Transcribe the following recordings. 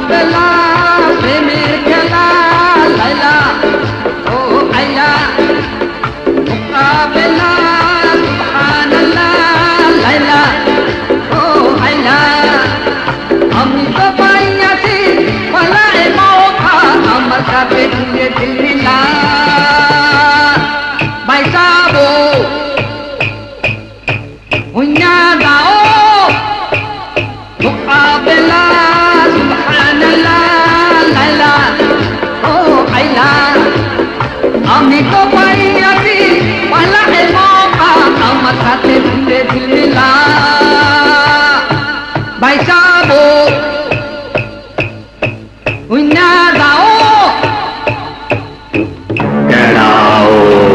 বেলা প্রেমের খেলা লাইলা ও আইলা মোকাবেলা সুবহানাল্লাহ লাইলা ও আইলা আমি তো পাইয়াছি পালায় মৌকা আমার সাথে ধীরে ধীরে লা বাইসাবো হুইনা দাও মোকাবেলা সুবহানাল্লাহ লাইলা ও আইলা আমি তো পাইয়াছি পালায় মৌকা আমার সাথে ধীরে ধীরে লা বাইসাবো হুইনা দাও কেড়াও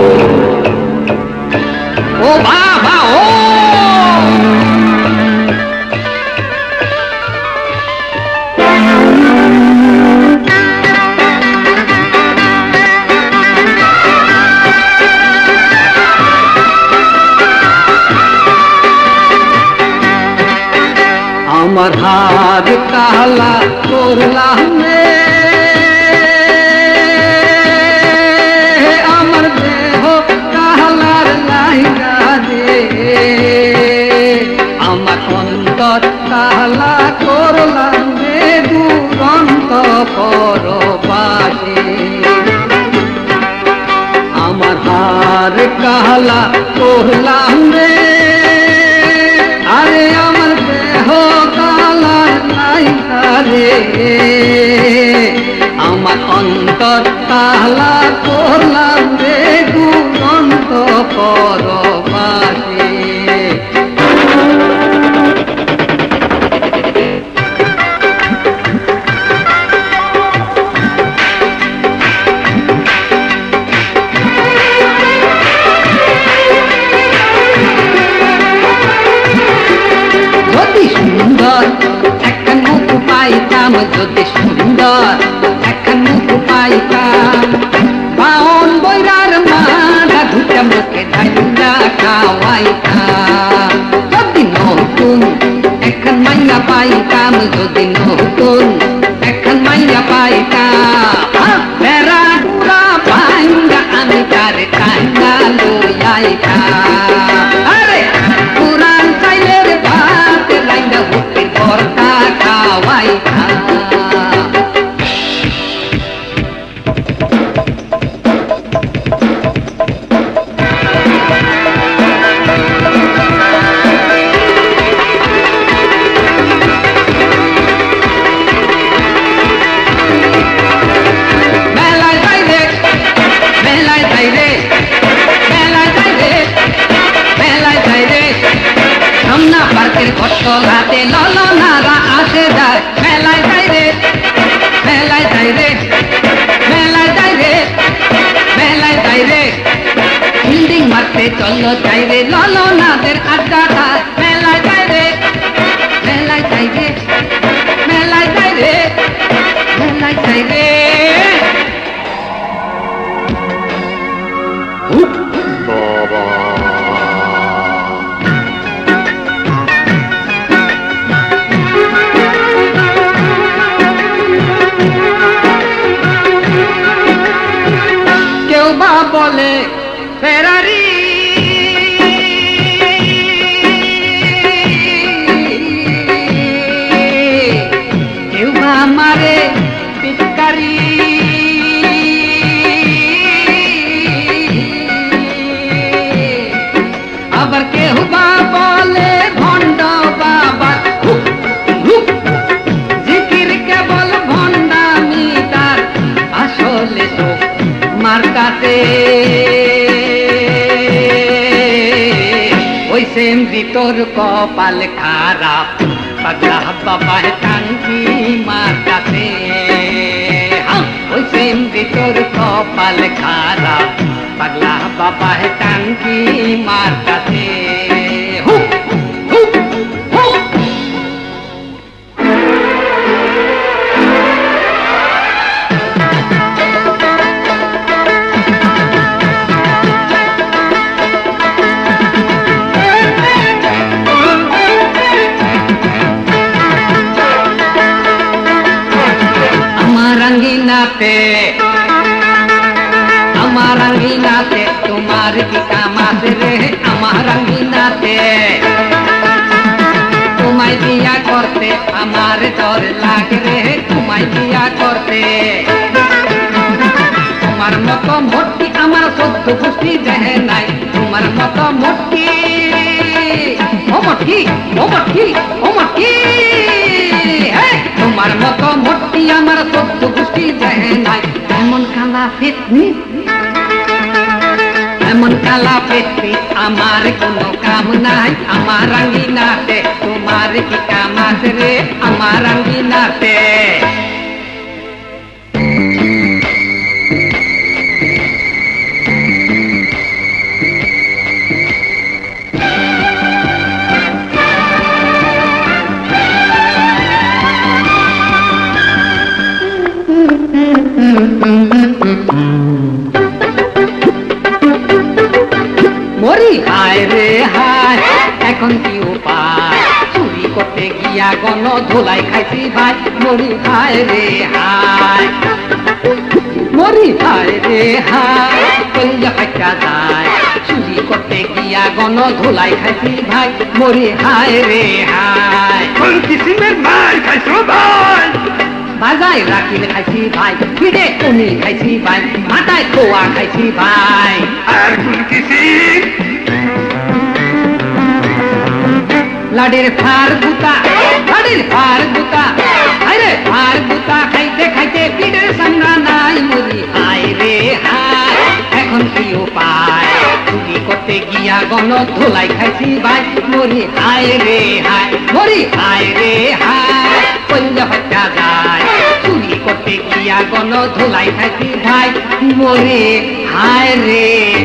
ও বাবা ও আমার হাত কালা করলাম রে আমার দেহ কালার লাইগা রে আমার অন্তর কালা করলাম রে দুরন্ত পরবাসী আমার হাত কালা করলাম রে আরে আমার দেহ কালার লাইগা রে আমার অন্তর কালা করলাম রে দুরন্ত পরবাসী সুন্দর একটা মুখ পাইতাম যদি সুন্দর একটা মুখ পাইতাম বাউন বইরার মালা দুটা মুখে ধাইলা খাওয়াইতাম যদি নতুন এখন মাইয়া পাইতাম যদি নতুন এখন মাইয়া পাইতাম বেড়া ডুরা পাইঙ্গা আমি তারে টাইঙ্গা লইয়াইতাম আরে পুরান চাইলের ভাত রাইন্দা হুটে ভর্তা খাওয়াইতাম ঘটলাতে ললনারা আসে যায় মেলায় যাই রে মেলায় যাই রে মেলায় যাই রে মেলায় যাই রে বিল্ডিং মারতে চলো যাই রে ললনাদের আড্ডাটা মেলায় যাই রে মেলায় যাই রে মেলায় যাই রে মেলায় যাই রে বাবা বলে ফেরারি কেউ বা মারে পিটকারি আবার কেউ বা বলে ভণ্ড বাবা জিকির কেবল ভণ্ডামি তার আসলে তো মার্কাতে ওই সেম ভিতর কপাল খারাপ পাগলা বাবা টাঙ্কি মার্কাতে ওই সেম ভিতর কপাল খারাপ পাগলা বাবা টাঙ্কি মার্কাতে আঙ্গিনাতে আমার আঙ্গিনাতে তোমার কি কাম আছে রে আমার আঙ্গিনাতে তোমায় বিয়া করতে আমার ডর লাগে রে তোমায় বিয়া করতে তোমার মতো মোটকি আমার সদ্য গোষ্ঠী দেহে নাই তোমার মতো মোটকি ও মোটকি ও মোটকি ও মোটকি তোমার মতো মোটকি আমার সদ্য গোষ্ঠী দেহে নাই এমন কালা পেতনি এমন কালা পেতনি আমার কোনো কাম নাই আমার আঙ্গিনাতে তোমার কি কাম আছে রে আমার আঙ্গিনাতে মরি হায় রে হায় এখন কি উপায় চুরি করতে গিয়া গণ ধোলাই খাইছি ভাই মরি হায় রে হায় মরি হায় রে হায় কলিজা ফাটা যায় চুরি করতে গিয়া গণ ধোলাই খাইছি ভাই মরি হায় রে হায় কোন কিসিমের মাল খাইছো ভাই বাজাই রাখিলে খাইছি ভাই ফিরে উনি খাইছি ভাই মাথায় খোয়া খাইছি ভাই আর কোন কিসিম লাডের ফার গুতা লাডের ফার গুতা আরে ফার গুতা খাইতে খাইতে পিঠের সামনা নাই মরি হায় রে হায় এখন কি উপায় চুরি করতে গিয়া গণ ধোলাই খাইছি ভাই মরি হায় রে হায় মরি হায় রে হায় কলিজা ফাটা যায় চুরি করতে গিয়া গণ ধোলাই খাইছি ভাই মরি হায় রে